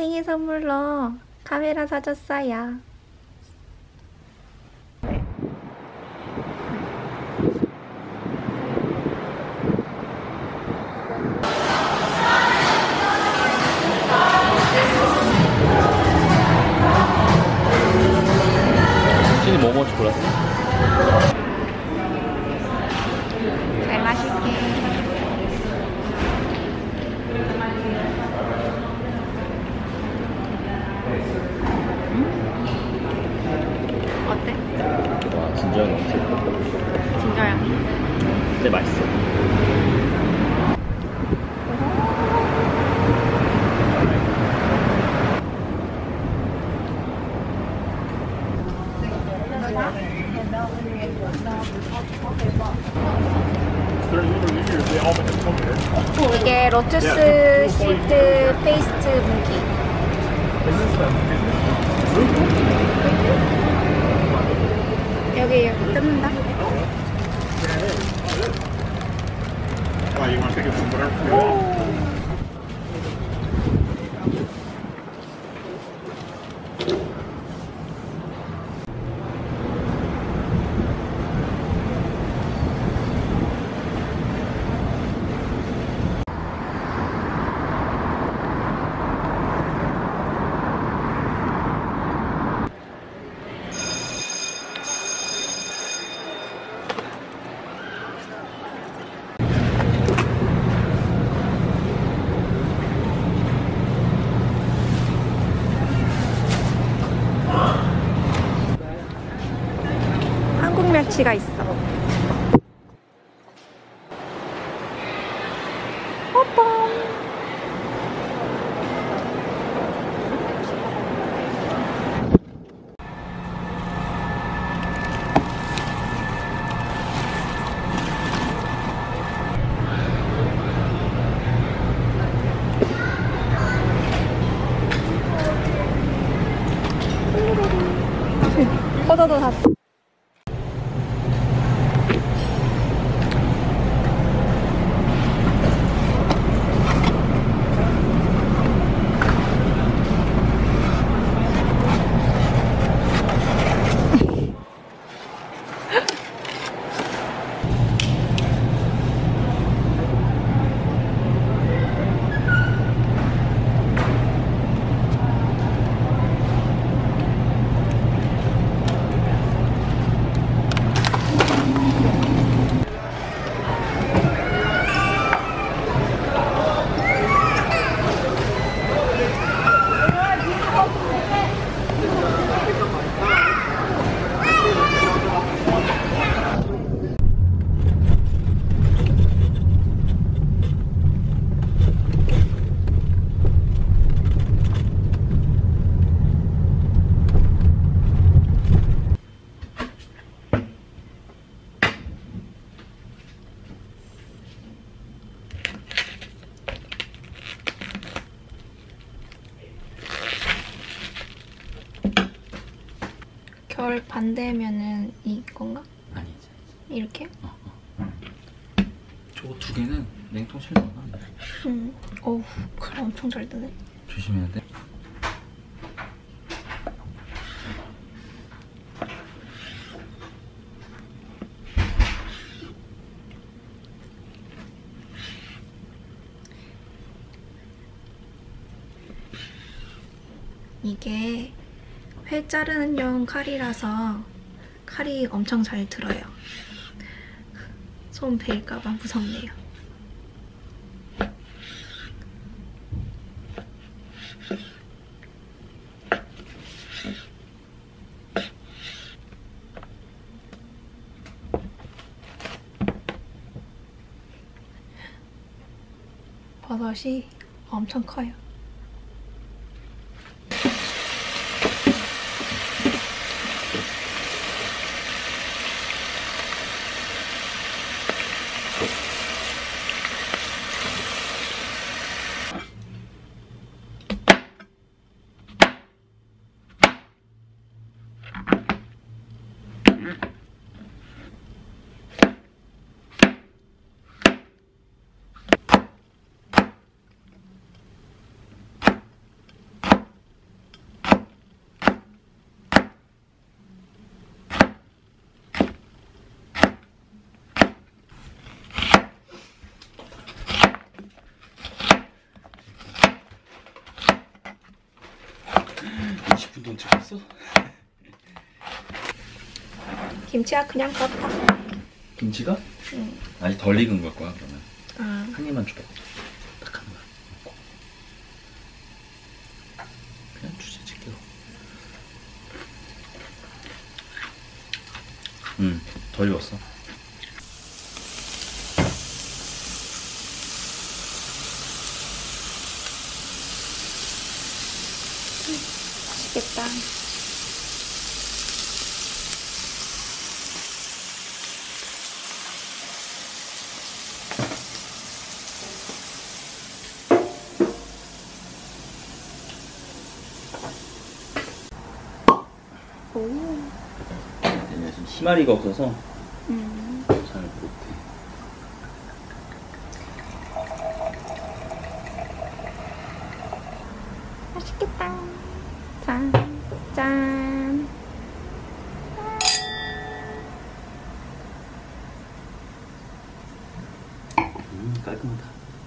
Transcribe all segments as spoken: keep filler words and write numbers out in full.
생일 선물로 카메라 사줬어요. 신이 뭐 먹을지 골랐어? 잘 마실게. 어때? 와, 진저향 없지? 진저향. 근데 맛있어. 이게 로투스 시드 페이스트 무기. 여기 여기 뜯는다. 한국 멸치가 있어. 뽀뽕. 포도도 샀어. 결 반대면은 이건가? 아니지. 이렇게? 어, 어. 저거 두 개는 냉동실 넣어놔. 응. 어우, 칼 엄청 잘 드네. 조심해야 돼. 이게 회 자르는 용 칼이라서 칼이 엄청 잘 들어요. 손 베일까봐 무섭네요. 버섯이 엄청 커요. 이십 분 돈 찍었어? 김치가 그냥 그렇다. 김치가? 응. 아직 덜 익은 걸 거야 그러면. 아. 한 입만 줘봐. 딱 한 입만 먹고. 그냥 주지 제대로. 응, 덜 익었어. 맛있겠다. 오. 얘네 지금 희마리가 없어서 음. 잘 못해. 맛있겠다. 짠, 짠. 음, 깔끔하다.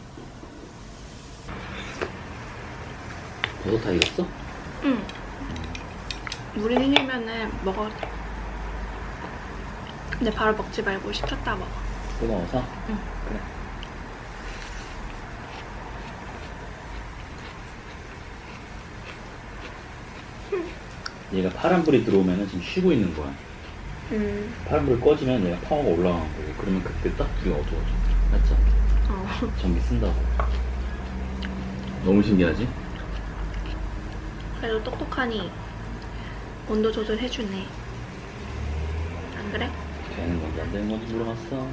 버섯 다 익었어? 응. 물이 생기면은 먹어. 근데 바로 먹지 말고 식혔다 먹어. 뜨거워서? 응. 그래. 얘가 파란불이 들어오면 지금 쉬고 있는 거야. 음. 파란불이 꺼지면 얘가 펑하고 올라가는 거고, 그러면 그때 딱 불이 어두워져. 맞죠? 어. 전기 쓴다고. 너무 신기하지? 그래도 똑똑하니 온도 조절해주네. 안 그래? 되는 건지 안 되는 건지 물어봤어.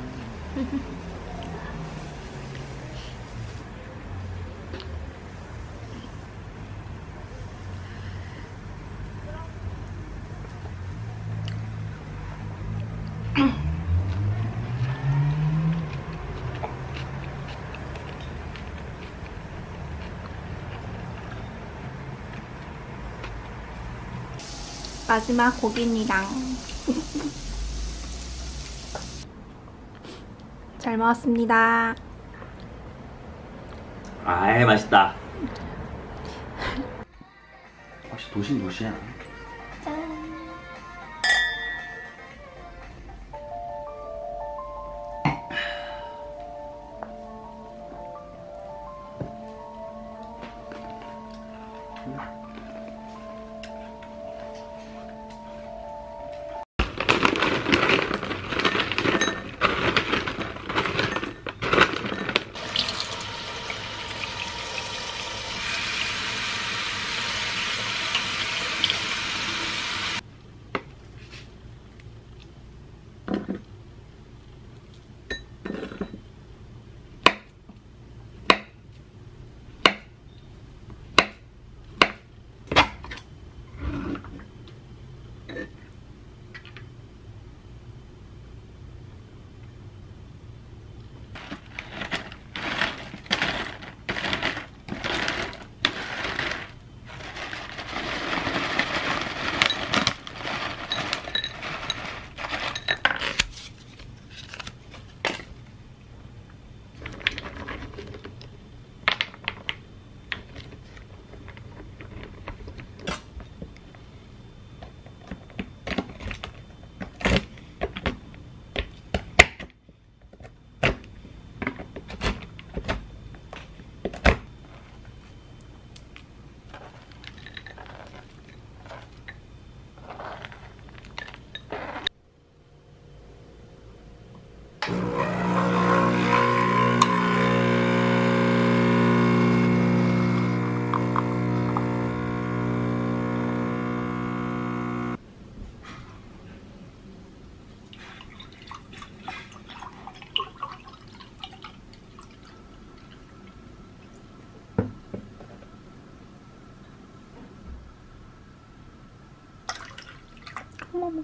마지막 고기입니다. 잘 먹었습니다. 아이, 맛있다. 역시 도시는 도시야. 짠. 어머머.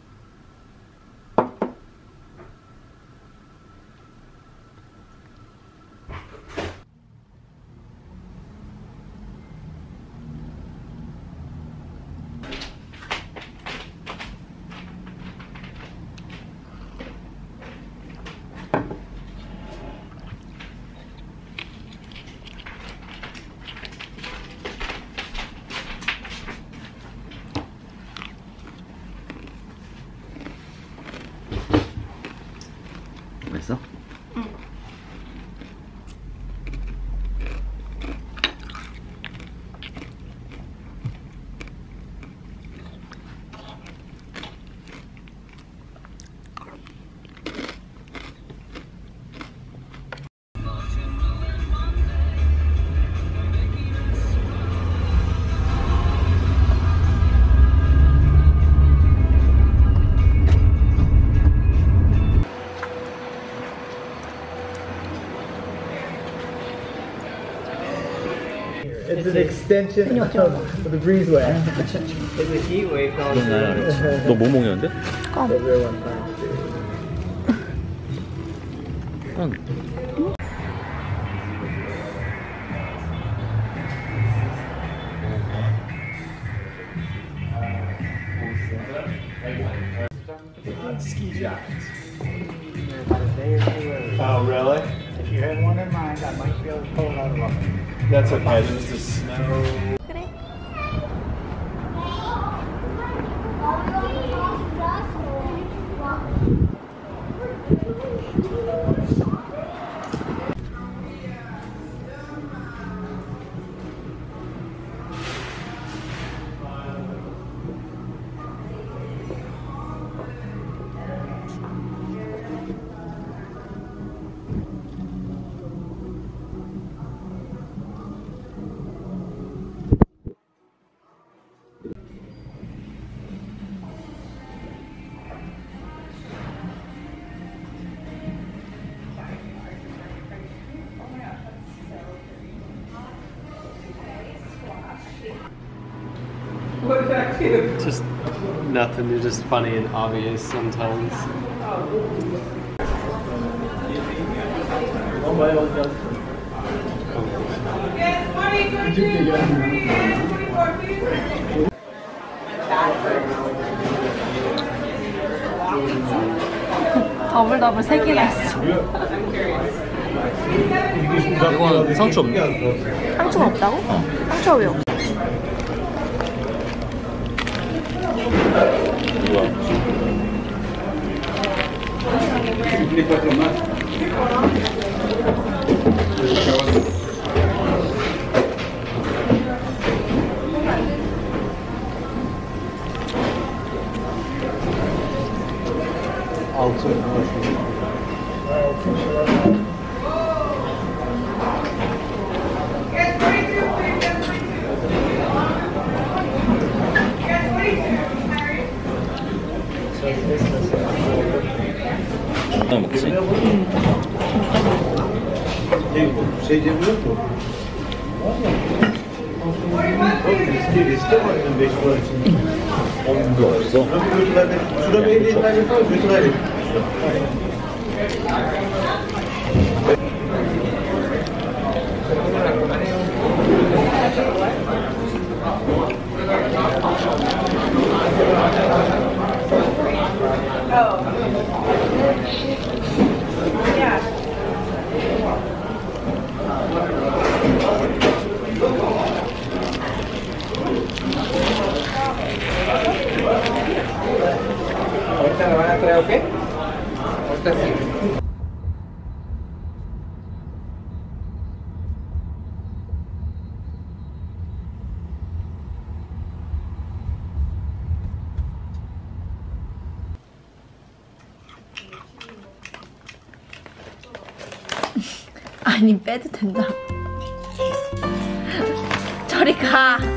It's an extension of the breezeway. It's a heat wave 그건 날 알았지. 너 뭐 먹였는데? Everyone finds it. 빵. Ski jackets. Oh, really? If you had one in mind, I might be able to pull it out of them. That's okay. There's the snow. 그래. Just nothing. It's just funny and obvious sometimes. 더블 더블 세 개나 했어. 이건 상추 없네. 상추가 없다고? 상추가 왜 없어? 나 먹지? Şey diyebiliyor musun? İstemem beş dolar için. 이거 없어. Şurada bir ehliyet belgesi var, bütün ayrı. ¿Ahorita me van a traer o qué? Ahorita sí. 아니 빼도 된다. 저리 가.